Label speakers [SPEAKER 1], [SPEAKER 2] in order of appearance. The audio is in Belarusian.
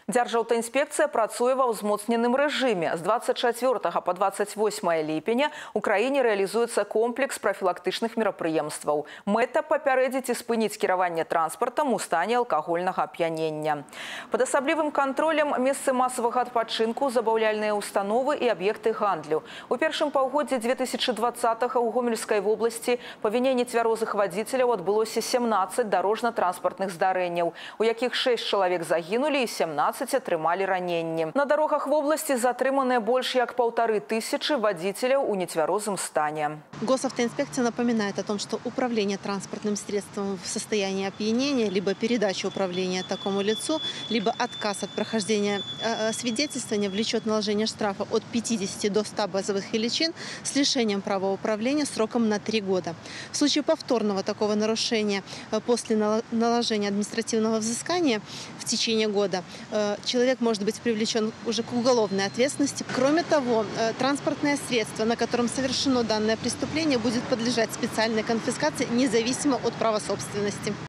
[SPEAKER 1] Дзяржаўтаінспекцыя працуе ва ўзмоцненым рэжыме. З 24 по 28 ліпеня у краіне рэалізуецца комплекс прафілактычных мерапрыемстваў. Мэта папярэдзіць і спыніць кіраванне транспартам у стане алкагольнага ап'янення. Пад асаблівым кантролем месцы масавага адпачынку, забаўляльныя установы і аб'екты гандлю. У першым паўгоддзі 2020-го ў Гомельскай вобласці па віне нецвярозых вадзіцеляў адбылося 17 дарожна-транспартных здарэнняў, у якіх 6 чалавек загінулі і 17 атрымалі раненні. На дарогах вобласці затрыманыя больш як 1500 водителей у нетвярозым стане.
[SPEAKER 2] Госавтоинспекция напоминает о том, что управление транспортным средством в состоянии опьянения, либо передача управления такому лицу, либо отказ от прохождения свидетельствования влечет наложение штрафа от 50 до 100 базовых величин с лишением права управления сроком на 3 года. В случае повторного такого нарушения после наложения административного взыскания в течение года человек может быть привлечен уже к уголовной ответственности. Кроме того, транспортное средство, на котором совершено данное преступление, будет подлежать специальной конфискации независимо от права собственности.